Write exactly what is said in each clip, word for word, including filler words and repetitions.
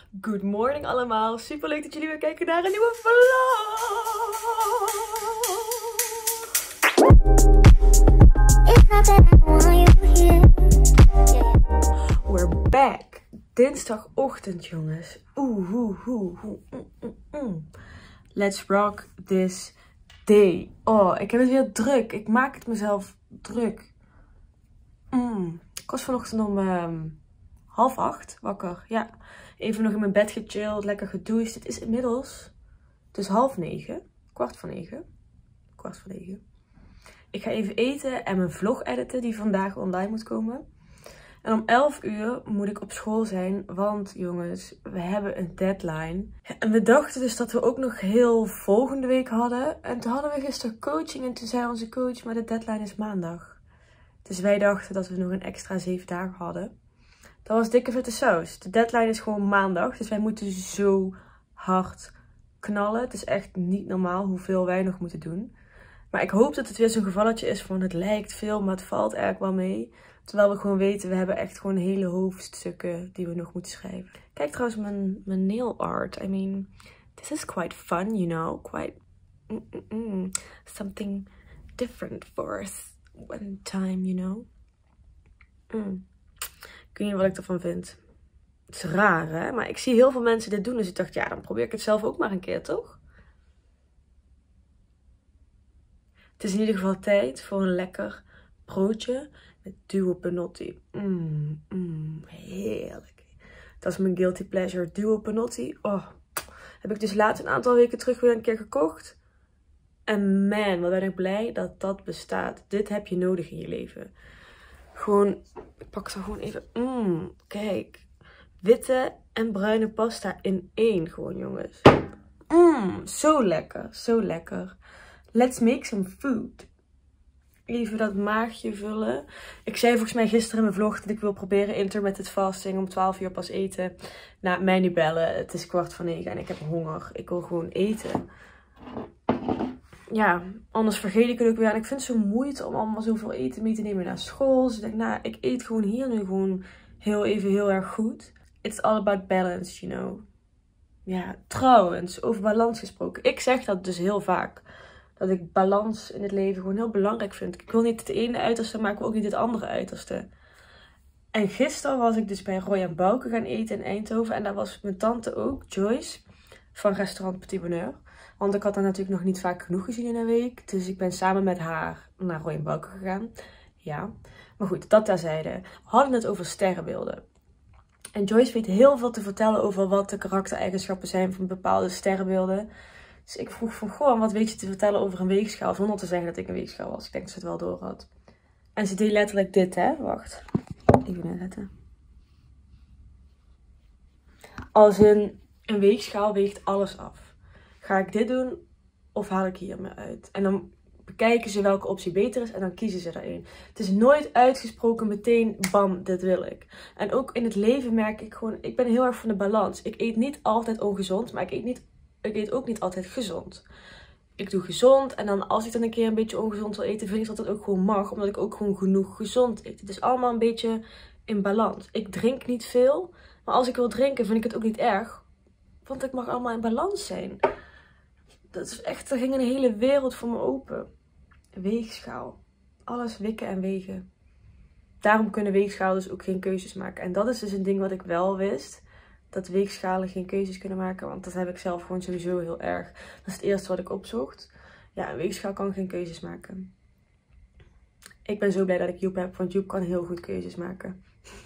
Good morning allemaal. Super leuk dat jullie weer kijken naar een nieuwe vlog. We're back. Dinsdagochtend jongens. Oeh, oeh, oeh, oeh, oeh, oeh. Let's rock this day. Oh, ik heb het weer druk. Ik maak het mezelf druk. Mm. Ik was vanochtend om um, half acht wakker. Ja, even nog in mijn bed gechilled, lekker gedoucht. Het is inmiddels, het is half negen, kwart voor negen. Kwart voor negen. Ik ga even eten en mijn vlog editen die vandaag online moet komen. En om elf uur moet ik op school zijn, want jongens, we hebben een deadline. En we dachten dus dat we ook nog heel volgende week hadden. En toen hadden we gisteren coaching en toen zei onze coach, maar de deadline is maandag. Dus wij dachten dat we nog een extra zeven dagen hadden. Dat was dikke vette saus. De deadline is gewoon maandag, dus wij moeten zo hard knallen. Het is echt niet normaal hoeveel wij nog moeten doen. Maar ik hoop dat het weer zo'n gevalletje is van het lijkt veel, maar het valt eigenlijk wel mee. Terwijl we gewoon weten, we hebben echt gewoon hele hoofdstukken die we nog moeten schrijven. Kijk trouwens mijn, mijn nail art. I mean, this is quite fun, you know. Quite mm, mm, mm. something different for us one time, you know. Mm. Ik weet niet wat ik ervan vind. Het is raar, hè? Maar ik zie heel veel mensen dit doen. Dus ik dacht, ja, dan probeer ik het zelf ook maar een keer, toch? Het is in ieder geval tijd voor een lekker broodje met duo penotti. Mmm, mm, heerlijk. Dat is mijn guilty pleasure, duo penotti. Oh, heb ik dus laatst een aantal weken terug weer een keer gekocht. En man, wat ben ik blij dat dat bestaat. Dit heb je nodig in je leven. Gewoon, ik pak ze gewoon even. Mmm, kijk. Witte en bruine pasta in één gewoon, jongens. Mmm, zo lekker, zo lekker. Let's make some food. Even dat maagje vullen. Ik zei volgens mij gisteren in mijn vlog dat ik wil proberen intermittent fasting. Om twaalf uur pas eten. Nou, mij nu bellen. Het is kwart voor negen en ik heb honger. Ik wil gewoon eten. Ja, anders vergeet ik het ook weer. En ik vind het zo moeite om allemaal zoveel eten mee te nemen naar school. Dus ik denk, nou, ik eet gewoon hier nu gewoon heel even heel erg goed. It's all about balance, you know. Ja, trouwens, over balans gesproken. Ik zeg dat dus heel vaak. Dat ik balans in het leven gewoon heel belangrijk vind. Ik wil niet het ene uiterste, maar ik wil ook niet het andere uiterste. En gisteren was ik dus bij Roy en Bouke gaan eten in Eindhoven. En daar was mijn tante ook, Joyce, van restaurant Petit Bonheur. Want ik had haar natuurlijk nog niet vaak genoeg gezien in een week. Dus ik ben samen met haar naar Roy en Bouke gegaan. Ja, maar goed, dat terzijde. We hadden het over sterrenbeelden. En Joyce weet heel veel te vertellen over wat de karaktereigenschappen zijn van bepaalde sterrenbeelden. Dus ik vroeg van, goh, wat weet je te vertellen over een weegschaal? Zonder te zeggen dat ik een weegschaal was. Ik denk dat ze het wel door had. En ze deed letterlijk dit, hè. Wacht. Even inzetten. Als een, een weegschaal weegt alles af. Ga ik dit doen of haal ik hier me uit? En dan bekijken ze welke optie beter is en dan kiezen ze er een. Het is nooit uitgesproken meteen, bam, dit wil ik. En ook in het leven merk ik gewoon, ik ben heel erg van de balans. Ik eet niet altijd ongezond, maar ik eet niet... Ik eet ook niet altijd gezond. Ik doe gezond. En dan als ik dan een keer een beetje ongezond wil eten, vind ik dat dat ook gewoon mag. Omdat ik ook gewoon genoeg gezond eet. Het is allemaal een beetje in balans. Ik drink niet veel. Maar als ik wil drinken, vind ik het ook niet erg. Want het mag allemaal in balans zijn. Dat is echt, er ging een hele wereld voor me open. Weegschaal. Alles wikken en wegen. Daarom kunnen weegschalen dus ook geen keuzes maken. En dat is dus een ding wat ik wel wist. Dat weegschalen geen keuzes kunnen maken. Want dat heb ik zelf gewoon sowieso heel erg. Dat is het eerste wat ik opzocht. Ja, een weegschaal kan geen keuzes maken. Ik ben zo blij dat ik Joep heb. Want Joep kan heel goed keuzes maken.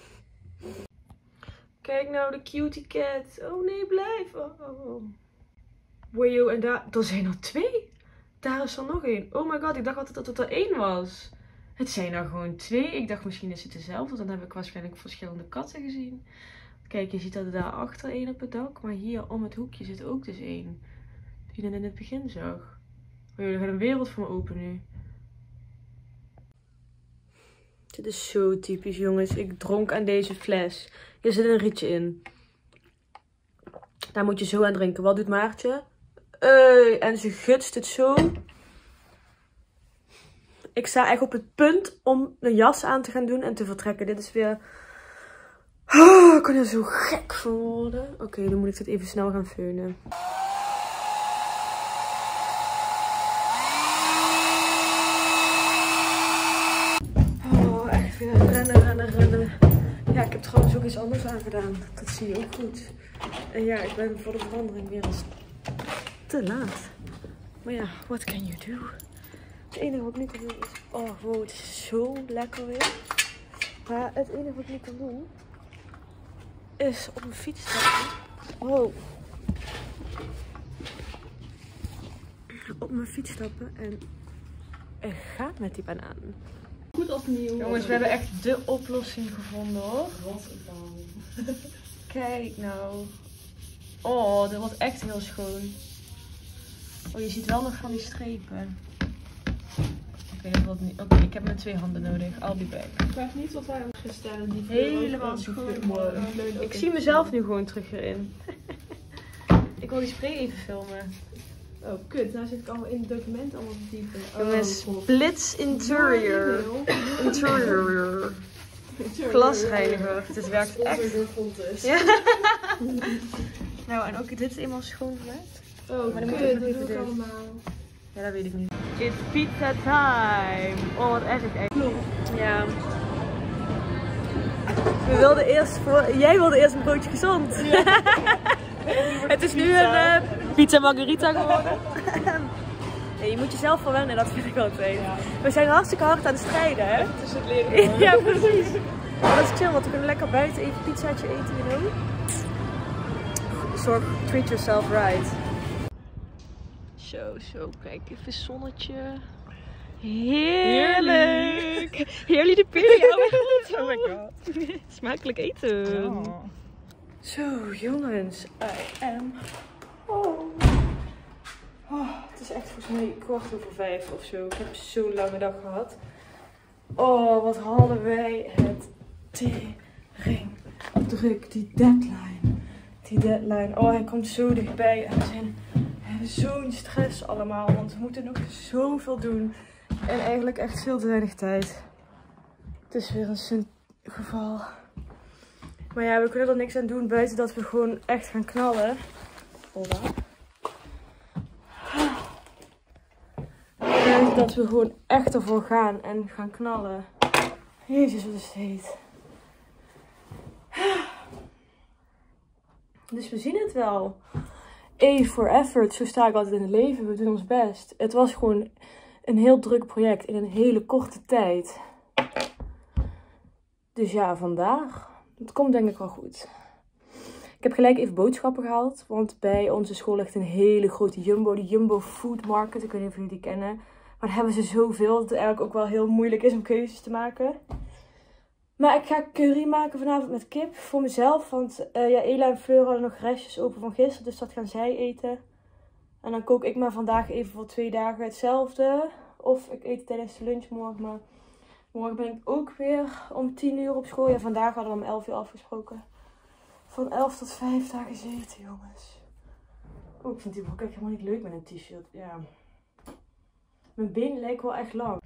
Kijk nou, de cutie cat. Oh nee, blijf. Oh. Wajo, en daar... Er zijn er twee. Daar is er nog één. Oh my god, ik dacht altijd dat het er één was. Het zijn er gewoon twee. Ik dacht misschien is het dezelfde. Dan heb ik waarschijnlijk verschillende katten gezien. Kijk, je ziet dat er daarachter één op het dak. Maar hier om het hoekje zit ook dus één. Die je dan in het begin zag. Oh, er gaat een wereld voor me open nu. Dit is zo typisch, jongens. Ik dronk aan deze fles. Hier zit een rietje in. Daar moet je zo aan drinken. Wat doet Maartje? Uh, en ze gutst het zo. Ik sta echt op het punt om een jas aan te gaan doen en te vertrekken. Dit is weer... Oh, ik kan er zo gek van worden. Oké, okay, dan moet ik dit even snel gaan feunen. Oh, echt weer rennen, rennen, rennen. Ja, ik heb trouwens ook iets anders aangedaan. Dat zie je ook goed. En ja, ik ben voor de verandering weer eens te laat. Maar ja, what can you do? Het enige wat ik nu kan doen is... Oh, wow, het is zo lekker weer. Maar het enige wat ik nu kan doen... is op mijn fiets stappen. Wow. Op mijn fiets stappen en... en gaat met die banaan. Goed opnieuw. Jongens, we hebben echt de oplossing gevonden hoor. Kijk nou. Oh, dit wordt echt heel schoon. Oh, je ziet wel nog van die strepen. Oké, okay, dat wordt niet. Oké, okay, ik heb mijn twee handen nodig. I'll be back. Ik vraag niet wat wij ons stellen. Die helemaal schoon. Ik zie mezelf nu gewoon terug erin. Ik wil die spray even filmen. Oh, kut. Nou zit ik allemaal in het document allemaal te typen. Jongens, oh, Blitz Interior. Interior. Glasreiniger. Het werkt echt. Ja. Nou, en ook dit is eenmaal schoongemaakt. Oh, maar dan moet ik nog even allemaal. Ja, dat weet ik niet. It's pizza time. Oh, wat erg echt. Ja. We wilden eerst voor... Jij wilde eerst een broodje gezond. Ja. Het is nu pizza. een uh, pizza margarita geworden. Nee, je moet jezelf verwennen, dat vind ik altijd. Ja. We zijn hartstikke hard aan het strijden, hè? Het is het leren. Ja, precies. Maar dat is chill, want we kunnen lekker buiten even een pizzaatje eten, you know? Zorg, treat yourself right. Zo, zo, kijk, even zonnetje. Heerlijk! Heerlijk de periode. Oh my god. Smakelijk eten. Oh. Zo, jongens, I am home. Oh, het is echt volgens mij kwart over vijf of zo. Ik heb zo'n lange dag gehad. Oh, wat hadden wij het tering druk. Die deadline. Die deadline. Oh, hij komt zo dichtbij. En we zijn zo'n stress allemaal. Want we moeten nog zoveel doen. En eigenlijk echt veel te weinig tijd. Het is weer een geval. Maar ja, we kunnen er niks aan doen buiten dat we gewoon echt gaan knallen. Hola. Buiten dat we gewoon echt ervoor gaan en gaan knallen. Jezus, wat is het heet. Dus we zien het wel. A for effort, zo sta ik altijd in het leven. We doen ons best. Het was gewoon een heel druk project in een hele korte tijd. Dus ja, vandaag. Het komt denk ik wel goed. Ik heb gelijk even boodschappen gehaald. Want bij onze school ligt een hele grote Jumbo. De Jumbo Food Market. Ik weet niet of jullie die kennen. Maar daar hebben ze zoveel dat het eigenlijk ook wel heel moeilijk is om keuzes te maken. Maar ik ga curry maken vanavond met kip voor mezelf. Want uh, ja, Ela en Fleur hadden nog restjes over van gisteren. Dus dat gaan zij eten. En dan kook ik maar vandaag even voor twee dagen hetzelfde. Of ik eet tijdens de lunch morgen. Maar morgen ben ik ook weer om tien uur op school. Ja, vandaag hadden we om elf uur afgesproken. Van elf tot vijf dagen zitten, jongens. Oh, ik vind die broek echt helemaal niet leuk met een t-shirt. Ja. Mijn benen lijken wel echt lang.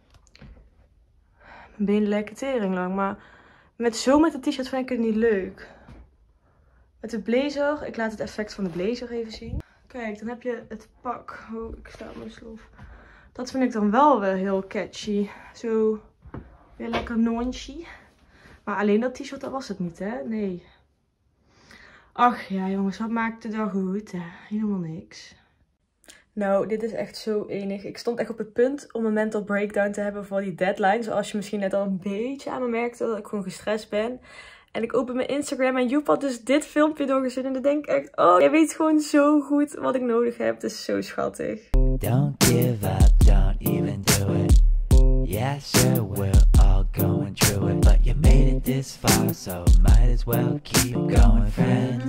Mijn benen lijken tering lang, maar met zo met een t-shirt vind ik het niet leuk. Met de blazer, ik laat het effect van de blazer even zien. Kijk, dan heb je het pak. Oh, ik sta op mijn sloof. Dat vind ik dan wel weer heel catchy. Zo weer lekker nonchy. Maar alleen dat t-shirt, dat was het niet, hè? Nee. Ach ja, jongens, wat maakt de dag goed, hè? Helemaal niks. Nou, dit is echt zo enig. Ik stond echt op het punt om een mental breakdown te hebben voor die deadline. Zoals je misschien net al een beetje aan me merkte, dat ik gewoon gestrest ben. En ik open mijn Instagram en Joep had dus dit filmpje doorgezien. En dan denk ik echt, oh, jij weet gewoon zo goed wat ik nodig heb. Het is zo schattig. Don't give up, don't even do it. Yeah, sure, we're all going through it. But you made it this far, so might as well keep going, friend.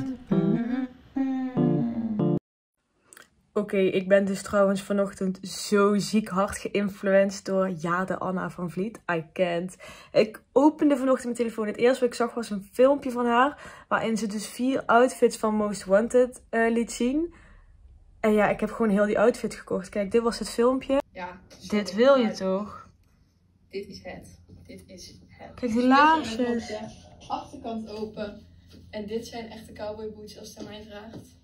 Oké, okay, ik ben dus trouwens vanochtend zo ziek hard geïnfluenced door Jade Anna van Vliet. I can't. Ik opende vanochtend mijn telefoon. Het eerste wat ik zag was een filmpje van haar. Waarin ze dus vier outfits van Most Wanted uh, liet zien. En ja, ik heb gewoon heel die outfit gekocht. Kijk, dit was het filmpje. Ja. Dit wil je toch? Dit is het. Dit is het. Kijk, die laarsjes. achterkant open. En dit zijn echte cowboy boots als het aan mij vraagt.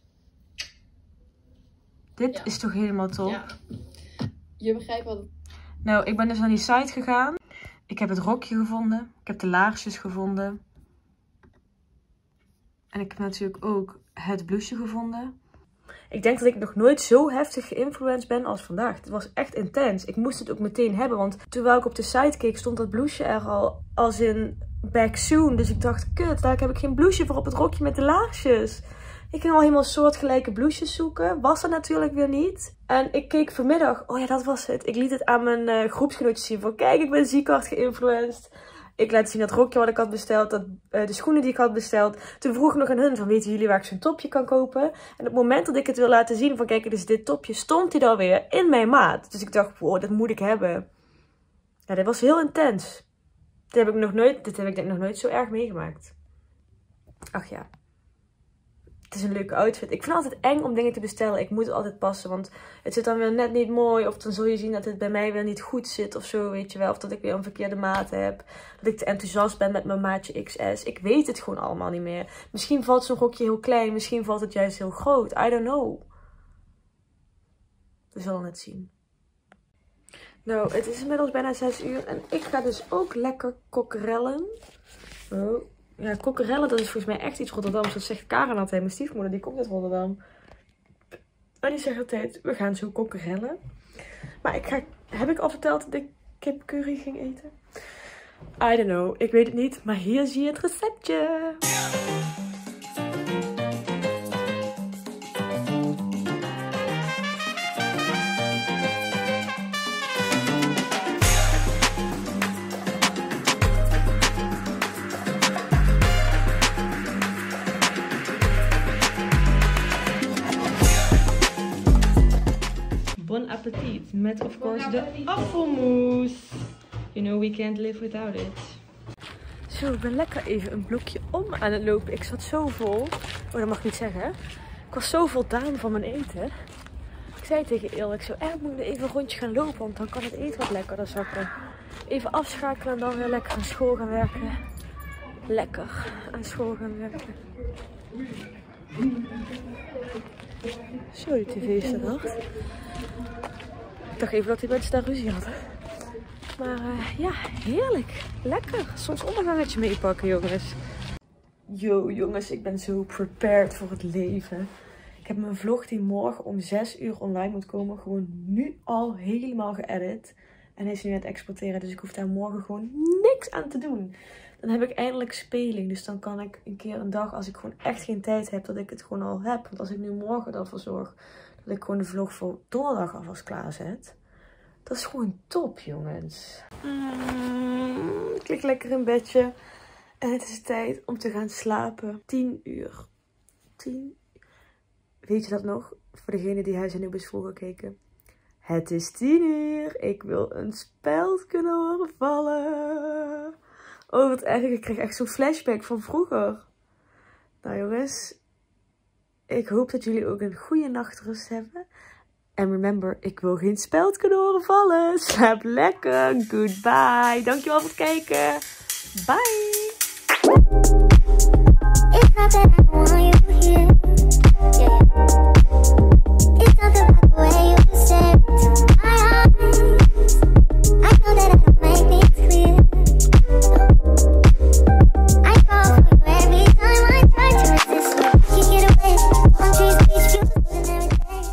Dit Ja. is toch helemaal top? Ja. Je begrijpt wat het... Nou, ik ben dus naar die site gegaan. Ik heb het rokje gevonden. Ik heb de laarsjes gevonden. En ik heb natuurlijk ook het blouseje gevonden. Ik denk dat ik nog nooit zo heftig geïnfluenced ben als vandaag. Het was echt intens. Ik moest het ook meteen hebben. Want terwijl ik op de site keek, stond dat blouseje er al als in back soon. Dus ik dacht, kut, daar heb ik geen blouseje voor op het rokje met de laarsjes. Ik ging al helemaal soortgelijke blouses zoeken. Was er natuurlijk weer niet. En ik keek vanmiddag. Oh ja, dat was het. Ik liet het aan mijn uh, groepsgenootjes zien. Van kijk, ik ben ziek hard geïnfluenced. Ik laat zien dat rokje wat ik had besteld. Dat, uh, de schoenen die ik had besteld. Toen vroeg ik nog aan hun van weten jullie waar ik zo'n topje kan kopen? En op het moment dat ik het wil laten zien van kijk, dit is dit topje. Stond hij alweer in mijn maat. Dus ik dacht, wow, dat moet ik hebben. Ja, dit was heel intens. Dit heb ik nog nooit, dit heb ik denk nog nooit zo erg meegemaakt. Ach ja. Het is een leuke outfit. Ik vind het altijd eng om dingen te bestellen. Ik moet het altijd passen. Want het zit dan weer net niet mooi. Of dan zul je zien dat het bij mij weer niet goed zit. Of zo, weet je wel. Of dat ik weer een verkeerde maat heb. Dat ik te enthousiast ben met mijn maatje X S. Ik weet het gewoon allemaal niet meer. Misschien valt zo'n rokje heel klein. Misschien valt het juist heel groot. I don't know. We zullen het zien. Nou, het is inmiddels bijna zes uur. En ik ga dus ook lekker kokkerellen. Oh. Ja, kokkerellen, dat is volgens mij echt iets Rotterdams. Dat zegt Karen altijd, mijn stiefmoeder, die komt uit Rotterdam. En die zegt altijd, we gaan zo kokkerellen. Maar ik ga, heb ik al verteld dat ik kipcurry ging eten? I don't know, ik weet het niet. Maar hier zie je het receptje. Bon appetit. Met of course de affelmoes. You know we can't live without it. Zo, ik ben lekker even een blokje om aan het lopen. Ik zat zo vol. Oh, dat mag ik niet zeggen. Ik was zo voldaan van mijn eten. Ik zei tegen Il, ik zou echt moeten even een rondje gaan lopen. Want dan kan het eten wat lekkerder zakken. Even afschakelen en dan weer lekker aan school gaan werken. Lekker aan school gaan werken. Zo, die tv is er hard. Ik dacht even dat die mensen daar ruzie hadden. Maar uh, ja, heerlijk. Lekker. Soms ondergangetje meepakken, jongens. Yo, jongens, ik ben zo prepared voor het leven. Ik heb mijn vlog die morgen om zes uur online moet komen. Gewoon nu al helemaal geëdit. En hij is nu aan het exporteren. Dus ik hoef daar morgen gewoon niks aan te doen. Dan heb ik eindelijk speling. Dus dan kan ik een keer een dag, als ik gewoon echt geen tijd heb, dat ik het gewoon al heb. Want als ik nu morgen ervoor zorg dat ik gewoon de vlog voor donderdag alvast klaarzet. Dat is gewoon top, jongens. Mm, ik lig lekker in bedje. En het is tijd om te gaan slapen. tien uur. tien. Weet je dat nog? Voor degene die Huis en Nieuw is vroeger gekeken. Het is tien uur. Ik wil een speld kunnen horen vallen. Oh, wat erg. Ik kreeg echt zo'n flashback van vroeger. Nou jongens. Ik hoop dat jullie ook een goede nachtrust hebben. En remember, ik wil geen speld kunnen horen vallen. Slaap lekker. Goodbye. Dankjewel voor het kijken. Bye.